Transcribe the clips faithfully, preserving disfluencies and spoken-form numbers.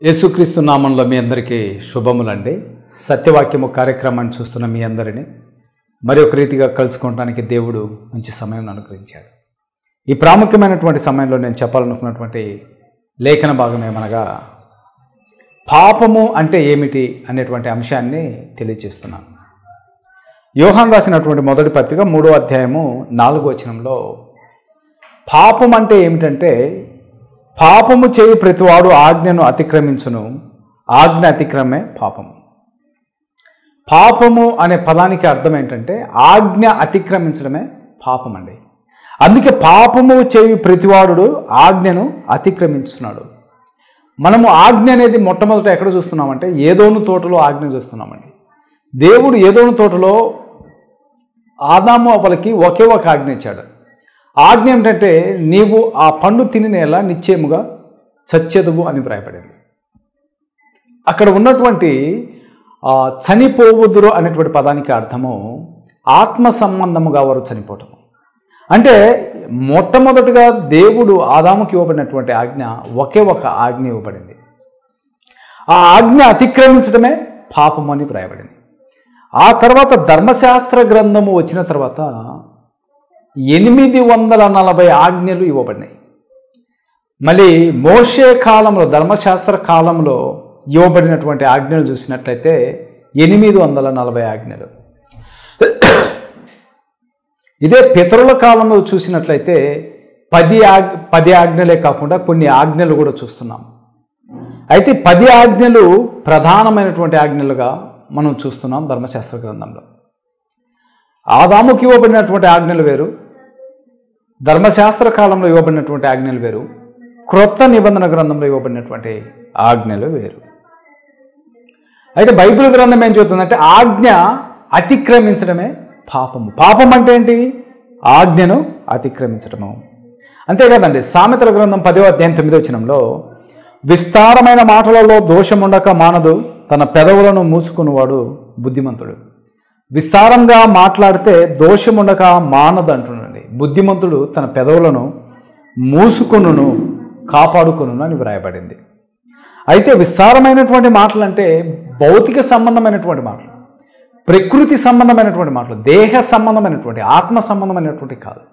యేసుక్రీస్తు నామంలో మీ అందరికీ శుభములండి. సత్యవాక్యము కార్యక్రమాన్ని చూస్తున్న మీ అందరినీ మరి ఒక రీతిగా కలుసుకోవడానికి దేవుడు మంచి సమయం అనుగ్రహించాడు. ఈ ప్రాముఖ్యమైనటువంటి సమయంలో నేను చెప్పాలనుకున్నటువంటి లేఖన భాగం ఏమనగా పాపము అంటే ఏమిటి అనేటువంటి అంశాన్ని తెలియజేస్తున్నాను. యోహాను రాసినటువంటి మొదటి పత్రిక మూడో అధ్యాయము నాలుగో వచనంలో పాపం అంటే ఏమిటంటే పాపము చేయి ప్రతివాడు ఆజ్ఞను అతిక్రమించును, ఆజ్ఞ అతిక్రమే పాపము. పాపము అనే పదానికి అర్థం ఏంటంటే ఆజ్ఞ అతిక్రమించడమే పాపం అండి. అందుకే పాపము చేయి ప్రతివాడు ఆజ్ఞను అతిక్రమించున్నాడు. మనము ఆజ్ఞ అనేది మొట్టమొదట ఎక్కడ చూస్తున్నామంటే ఏదోను తోటలో ఆజ్ఞ చూస్తున్నామండి. దేవుడు ఏదోను తోటలో ఆదాము అవ్వలకి ఒకే ఒక ఆజ్ఞ ఇచ్చాడు. ఆజ్ఞ ఏమిటంటే నీవు ఆ పండు తినేలా నిశ్చయముగా చచ్చెదవు అని వ్రాయబడింది. అక్కడ ఉన్నటువంటి చనిపోవుదురు అనేటువంటి పదానికి అర్థము ఆత్మ సంబంధముగా వారు చనిపోవటము. అంటే మొట్టమొదటిగా దేవుడు ఆదాముకి ఇవ్వబడినటువంటి ఆజ్ఞ ఒకే ఒక ఆజ్ఞ ఇవ్వబడింది. ఆ ఆజ్ఞ అతిక్రమించడమే పాపము అని వ్రాయబడింది. ఆ తర్వాత ధర్మశాస్త్ర గ్రంథము వచ్చిన తర్వాత ఎనిమిది వందల నలభై ఆజ్ఞలు ఇవ్వబడినాయి. మళ్ళీ మోషే కాలంలో ధర్మశాస్త్ర కాలంలో ఇవ్వబడినటువంటి ఆజ్ఞలు చూసినట్లయితే ఎనిమిది వందల నలభై ఆజ్ఞలు. ఇదే పితరుల కాలంలో చూసినట్లయితే పది ఆజ్ఞ పది ఆజ్ఞలే కాకుండా కొన్ని ఆజ్ఞలు కూడా చూస్తున్నాం. అయితే పది ఆజ్ఞలు ప్రధానమైనటువంటి ఆజ్ఞలుగా మనం చూస్తున్నాం ధర్మశాస్త్ర గ్రంథంలో. ఆదాముకి ఇవ్వబడినటువంటి ఆజ్ఞలు వేరు, ధర్మశాస్త్ర కాలంలో ఇవ్వబడినటువంటి ఆజ్ఞలు వేరు, క్రొత్త నిబంధన గ్రంథంలో ఇవ్వబడినటువంటి ఆజ్ఞలు వేరు. అయితే బైబిల్ గ్రంథం ఏం చెబుతుందంటే ఆజ్ఞ అతిక్రమించడమే పాపము. పాపం అంటే ఏంటి? ఆజ్ఞను అతిక్రమించడము. అంతేకాదండి, సామెతల గ్రంథం పదో అధ్యాయం తొమ్మిదో వచనంలో విస్తారమైన మాటలలో దోషముండక మానదు, తన పెదవులను మూసుకున్నవాడు బుద్ధిమంతుడు. విస్తారంగా మాట్లాడితే దోషముండక మానదు అంటున్నాడు. బుద్ధిమంతుడు తన పెదవులను మూసుకొనును కాపాడుకొనును అని వ్రాయబడింది. అయితే విస్తారమైనటువంటి మాటలు అంటే భౌతిక సంబంధమైనటువంటి మాటలు, ప్రకృతి సంబంధమైనటువంటి మాటలు, దేహ సంబంధమైనటువంటి, ఆత్మ సంబంధమైనటువంటి కాదు.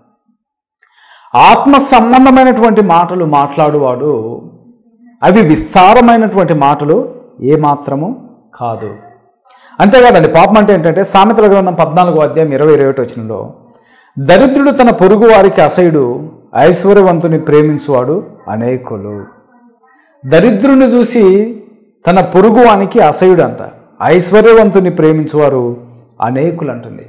ఆత్మ సంబంధమైనటువంటి మాటలు మాట్లాడువాడు అవి విస్తారమైనటువంటి మాటలు ఏమాత్రము కాదు. అంతేకాదండి, పాపం అంటే ఏంటంటే సామెతల గ్రంథం పద్నాలుగో అధ్యాయం ఇరవై ఇరవై ఒకటి వచనంలో దరిద్రుడు తన పొరుగు వారికి అసహ్యుడు, ఐశ్వర్యవంతుని ప్రేమించువాడు అనేకులు. దరిద్రుని చూసి తన పొరుగు వానికి అసహ్యుడు అంట, ఐశ్వర్యవంతుని ప్రేమించువారు అనేకులు అంటుంది.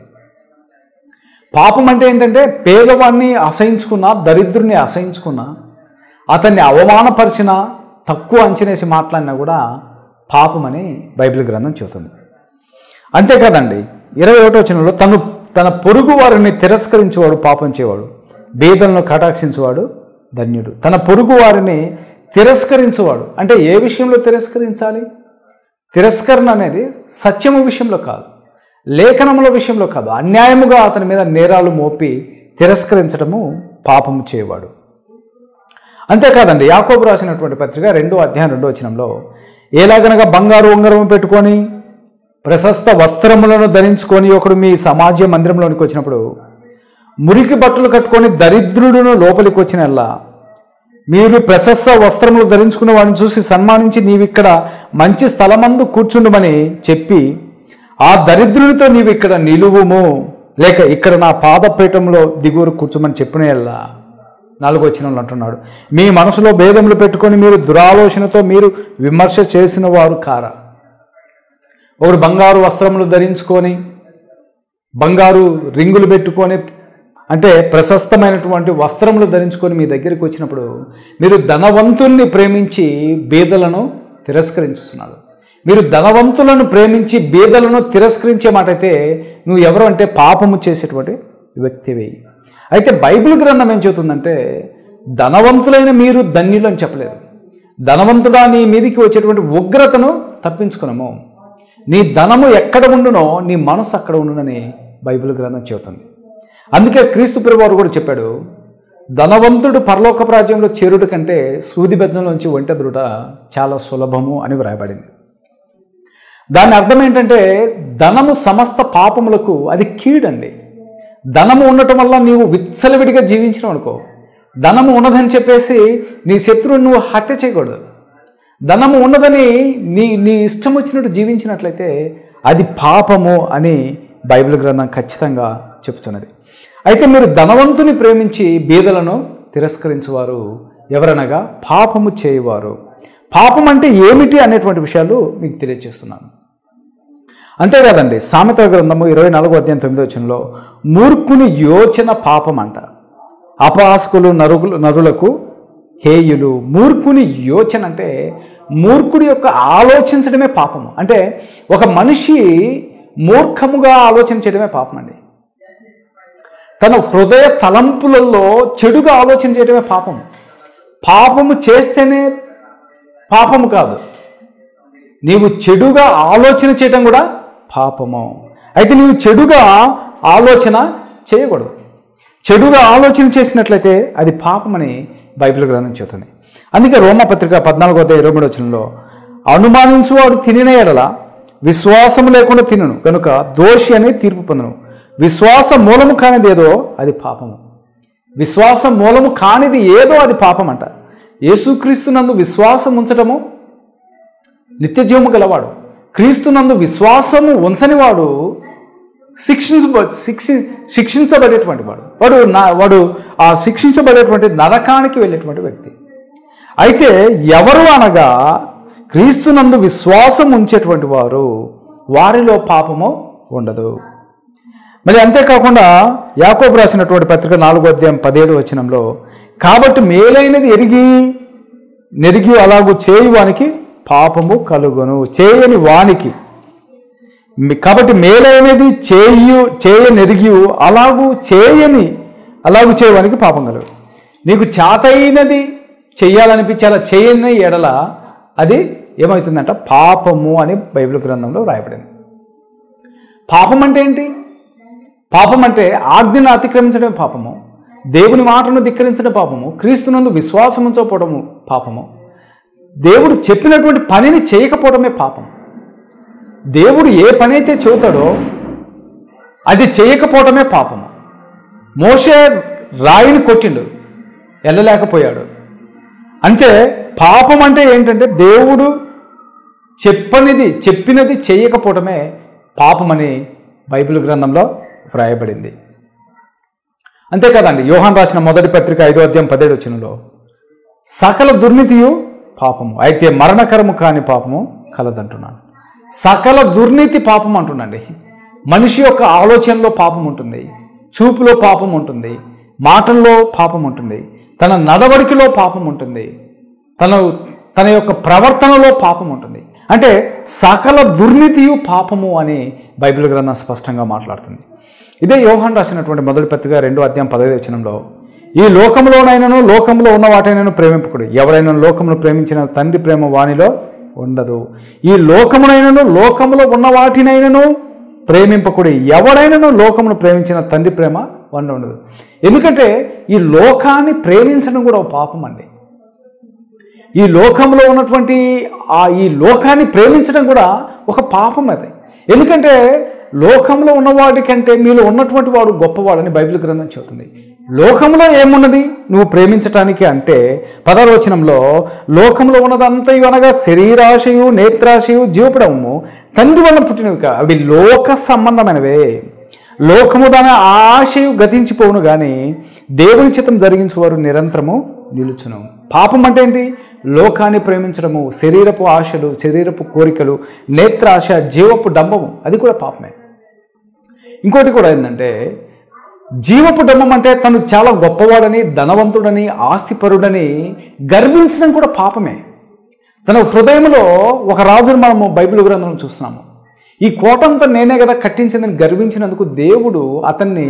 పాపం అంటే ఏంటంటే పేదవాడిని అసహించుకున్నా, దరిద్రుని అసహించుకున్నా, అతన్ని అవమానపరిచినా, తక్కువ అంచనేసి మాట్లాడినా కూడా పాపమని బైబిల్ గ్రంథం చెబుతుంది. అంతేకాదండి, ఇరవై ఒకటో వచనంలో తను తన పొరుగు వారిని తిరస్కరించేవాడు పాపం చేయవాడు, బీదలను కటాక్షించేవాడు ధన్యుడు. తన పొరుగు వారిని తిరస్కరించేవాడు అంటే ఏ విషయంలో తిరస్కరించాలి? తిరస్కరణ అనేది సత్యము విషయంలో కాదు, లేఖనముల విషయంలో కాదు, అన్యాయముగా అతని మీద నేరాలు మోపి తిరస్కరించడము పాపము చేయవాడు. అంతేకాదండి, యాకోబు రాసినటువంటి పత్రిక రెండో అధ్యాయం రెండో వచనంలో ఎలాగనగా బంగారు ఉంగరం పెట్టుకొని ప్రశస్త వస్త్రములను ధరించుకొని ఒకడు మీ సమాజ మందిరంలోనికి వచ్చినప్పుడు మురికి బట్టలు కట్టుకొని దరిద్రుడును లోపలికి వచ్చినల్లా మీరు ప్రశస్త వస్త్రములు ధరించుకున్న వాడిని చూసి సన్మానించి నీవిక్కడ మంచి స్థలమందు కూర్చుండమని చెప్పి ఆ దరిద్రునితో నీవు ఇక్కడ నిలువుము, లేక ఇక్కడ నా పాదపీఠంలో దిగువరు కూర్చోమని చెప్పినల్లా నాలుగో వచనంలో అంటున్నాడు, మీ మనసులో భేదములు పెట్టుకొని మీరు దురాలోచనతో మీరు విమర్శ చేసిన వారు కారా. ఒకడు బంగారు వస్త్రములు ధరించుకొని బంగారు రింగులు పెట్టుకొని అంటే ప్రశస్తమైనటువంటి వస్త్రములు ధరించుకొని మీ దగ్గరికి వచ్చినప్పుడు మీరు ధనవంతుల్ని ప్రేమించి బీదలను తిరస్కరించుతున్నాడు. మీరు ధనవంతులను ప్రేమించి బీదలను తిరస్కరించే మాట అయితే నువ్వు ఎవరు అంటే పాపము చేసేటువంటి వ్యక్తివి. అయితే బైబిల్ గ్రంథం ఏం చెబుతుందంటే ధనవంతులైన మీరు ధన్యులు అని చెప్పలేదు. ధనవంతుడా నీ మీదికి వచ్చేటువంటి ఉగ్రతను తప్పించుకున్నాము, నీ ధనము ఎక్కడ ఉండునో నీ మనసు అక్కడ ఉండునని బైబిల్ గ్రంథం చెబుతుంది. అందుకే క్రీస్తు ప్రభువు కూడా చెప్పాడు, ధనవంతుడు పరలోకపు రాజ్యంలో చేరుట కంటే సూది బెజ్జంలోంచి ఒంటె దూడ చాలా సులభము అని వ్రాయబడింది. దాని అర్థం ఏంటంటే ధనము సమస్త పాపములకు అది కీడండి. ధనము ఉండటం వల్ల నీవు విచ్చలవిడిగా జీవించడం అనుకో, ధనము ఉన్నదని చెప్పేసి నీ శత్రువుని నువ్వు హత్య చేయకూడదు. ధనము ఉన్నదని నీ నీ ఇష్టం వచ్చినట్టు జీవించినట్లయితే అది పాపము అని బైబిల్ గ్రంథం ఖచ్చితంగా చెప్తున్నది. అయితే మీరు ధనవంతుని ప్రేమించి బీదలను తిరస్కరించువారు ఎవరనగా పాపము చేయవారు. పాపం అంటే ఏమిటి అనేటువంటి విషయాలు మీకు తెలియజేస్తున్నాను. అంతేకాదండి, సామెతల గ్రంథము ఇరవై నాలుగో అధ్యాయం తొమ్మిదో వచనంలో మూర్ఖుని యోచన పాపం అంట, అపహాసకులు నరులు నరులకు హేయులు. మూర్ఖుని యోచన అంటే మూర్ఖుడి యొక్క ఆలోచించడమే పాపము. అంటే ఒక మనిషి మూర్ఖముగా ఆలోచన చేయడమే పాపం అండి. తన హృదయ తలంపులలో చెడుగా ఆలోచన చేయడమే పాపము. పాపము చేస్తేనే పాపము కాదు, నీవు చెడుగా ఆలోచన చేయడం కూడా పాపము. అయితే నీవు చెడుగా ఆలోచన చేయకూడదు. చెడుగా ఆలోచన చేసినట్లయితే అది పాపమని బైబిల్ గ్రంథం చెబుతుంది. అందుకే రోమపత్రిక పద్నాలుగో ఇరవై మూడు వచనంలో అనుమానించువాడు తినిన ఎడల విశ్వాసము లేకుండా తినును కనుక దోషి అనే తీర్పు పొందును. విశ్వాస మూలము కానిది ఏదో అది పాపము. విశ్వాస మూలము కానిది ఏదో అది పాపం అంట. యేసుక్రీస్తునందు విశ్వాసం ఉంచటము నిత్య జీవము గలవాడు. క్రీస్తునందు విశ్వాసము ఉంచనివాడు శిక్షించ శిక్షి శిక్షించబడేటువంటి వాడు వాడు నా వాడు ఆ శిక్షించబడేటువంటి నరకానికి వెళ్ళేటువంటి వ్యక్తి. అయితే ఎవరు అనగా క్రీస్తునందు విశ్వాసం ఉంచేటువంటి వారు, వారిలో పాపము ఉండదు. మరి అంతేకాకుండా యాకోబు రాసినటువంటి పత్రిక నాలుగో అధ్యాయం పదిహేడు వచనంలో కాబట్టి మేలైనది ఎరిగి నెరిగి అలాగూ చేయువానికి పాపము కలుగును, చేయని వానికి. కాబట్టి మేలైనది చేయు చేయనెరిగి అలాగూ చేయని అలాగూ చేయవానికి పాపం కలుగు. నీకు చేతైనది చెయ్యాలనిపించి అలా చేయని ఎడల అది ఏమవుతుందంట పాపము అని బైబిల్ గ్రంథంలో రాయబడింది. పాపం అంటే ఏంటి? పాపం అంటే ఆజ్ఞను అతిక్రమించడం పాపము, దేవుని మాటను ధిక్కరించడం పాపము, క్రీస్తునందు విశ్వాసం ఉంచకపోవడము పాపము, దేవుడు చెప్పినటువంటి పనిని చేయకపోవడమే పాపం. దేవుడు ఏ పని అయితే చెబుతాడో అది చేయకపోవడమే పాపము. మోషే రాయిని కొట్టిండు, వెళ్ళలేకపోయాడు. అంతే పాపం అంటే ఏంటంటే దేవుడు చెప్పనిది చెప్పినది చేయకపోవడమే పాపమని బైబిల్ గ్రంథంలో వ్రాయబడింది. అంతేకాదండి, యోహాన్ రాసిన మొదటి పత్రిక ఐదో అధ్యాయం పదిహేడు వచనంలో సకల దుర్నీతియు పాపము అయితే మరణకరము కాని పాపము కలదంటున్నాను. సకల దుర్నీతి పాపం అంటున్నాండి. మనిషి యొక్క ఆలోచనలో పాపం ఉంటుంది, చూపులో పాపం ఉంటుంది, మాటల్లో పాపం ఉంటుంది, తన నడవడికలో పాపం ఉంటుంది, తన తన యొక్క ప్రవర్తనలో పాపం ఉంటుంది. అంటే సకల దుర్నీతియు పాపము అని బైబిల్ గ్రంథం స్పష్టంగా మాట్లాడుతుంది. ఇదే యోహాన్ రాసినటువంటి మొదటి పత్రిక రెండో అధ్యాయం పదహైదు వచనంలో ఈ లోకంలోనైనాను లోకంలో ఉన్న వాటినైనా ప్రేమింపకుడు, ఎవరైనా లోకమును ప్రేమించిన తండ్రి ప్రేమ వానిలో ఉండదు. ఈ లోకమునైనను లోకములో ఉన్న వాటినైనను ప్రేమింపకుడు, ఎవరైనాను లోకమును ప్రేమించిన తండ్రి ప్రేమ వానిలో ఉండదు. ఎందుకంటే ఈ లోకాన్ని ప్రేమించడం కూడా ఒక పాపం అండి. ఈ లోకంలో ఉన్నటువంటి ఆ ఈ లోకాన్ని ప్రేమించడం కూడా ఒక పాపం అది. ఎందుకంటే లోకంలో ఉన్నవాడి కంటే మీలో ఉన్నటువంటి వాడు గొప్పవాడని బైబిల్ గ్రంథం చెబుతుంది. లోకంలో ఏమున్నది నువ్వు ప్రేమించటానికి అంటే పదహారు వచనంలో లోకంలో ఉన్నదంతయు అనగా శరీరాశయు నేత్రాశయు జీవపడము తండ్రి వల్ల పుట్టినవి కా అవి లోక సంబంధమైనవే. లోకము దాని ఆశయు గతించిపోవును కానీ దేవుని చిత్తం జరిగించేవారు నిరంతరము నిలుచును. పాపం అంటే ఏంటి? లోకాన్ని ప్రేమించడము, శరీరపు ఆశలు, శరీరపు కోరికలు, నేత్రాశ, జీవపు డంబము, అది కూడా పాపమే. ఇంకోటి కూడా ఏంటంటే జీవపు డంబం అంటే తను చాలా గొప్పవాడని, ధనవంతుడని, ఆస్తిపరుడని గర్వించడం కూడా పాపమే. తన హృదయంలో ఒక రాజును మనము బైబిల్ గ్రంథంలో చూస్తున్నాము. ఈ కోటంతా నేనే కదా కట్టించిందని గర్వించినందుకు దేవుడు అతన్ని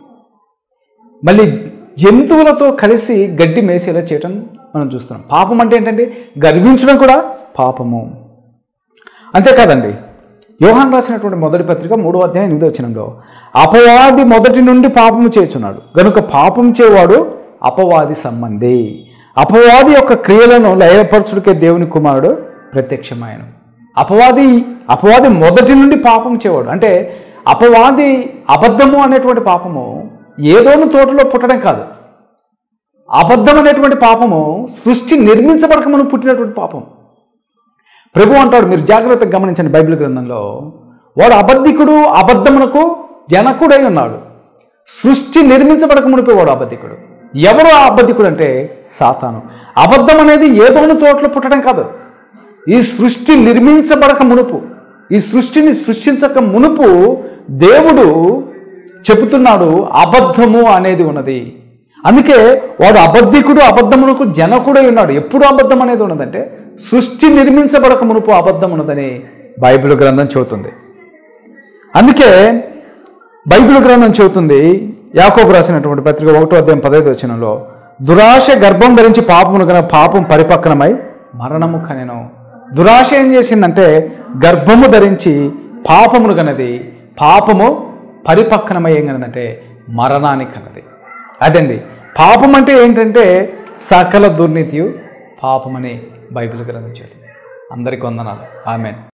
మళ్ళీ జంతువులతో కలిసి గడ్డి మేసేలా చేయటం మనం చూస్తున్నాం. పాపం అంటే ఏంటంటే గర్వించడం కూడా పాపము. అంతేకాదండి, యోహాన్ రాసినటువంటి మొదటి పత్రిక మూడో అధ్యాయం ఎనిమిదో వచనంలో అపవాది మొదటి నుండి పాపము చేస్తున్నాడు గనుక పాపం చేయవాడు అపవాది సంబంధి. అపవాది యొక్క క్రియలను లయపరచుడికే దేవుని కుమారుడు ప్రత్యక్షమాయను. అపవాది అపవాది మొదటి నుండి పాపం చేయవాడు. అంటే అపవాది అబద్ధము అనేటువంటి పాపము ఏదోను తోటలో పుట్టడం కాదు. అబద్ధం అనేటువంటి పాపము సృష్టి నిర్మించబడక మనం పుట్టినటువంటి పాపం. ప్రభు అంటాడు, మీరు జాగ్రత్తగా గమనించండి బైబిల్ గ్రంథంలో, వాడు అబద్ధికుడు, అబద్ధమునకు జనకుడై ఉన్నాడు. సృష్టి నిర్మించబడక మునిపే వాడు అబద్ధికుడు. ఎవరు ఆ అబద్ధికుడు అంటే సాతాను. అబద్ధం అనేది ఏదోను తోటలో పుట్టడం కాదు. ఈ సృష్టి నిర్మించబడక మునుపు, ఈ సృష్టిని సృష్టించక మునుపు దేవుడు చెబుతున్నాడు అబద్ధము అనేది ఉన్నది. అందుకే వాడు అబద్ధికుడు, అబద్ధమునకు జనకుడై ఉన్నాడు. ఎప్పుడు అబద్ధం అనేది ఉన్నదంటే సృష్టి నిర్మించబడక మునుపు అబద్ధం ఉన్నదని బైబిల్ గ్రంథం చెబుతుంది. అందుకే బైబిల్ గ్రంథం చెబుతుంది, యాకోబు రాసినటువంటి పత్రిక ఒకటో అధ్యాయం పదైదు వచనంలో, దురాశ గర్భం ధరించి పాపమును కన పాపం పరిపక్వమై మరణము కనెను. దురాశ ఏం చేసిందంటే గర్భము ధరించి పాపమును కనది, పాపము పరిపక్వమై ఏం కనదంటే మరణాన్ని కనది. అదండి పాపం అంటే ఏంటంటే సకల దుర్నీతియు పాపమని బైబిల్ గ్రంథం చెబుతుంది. అందరికీ వందనాలు. ఆమేన్.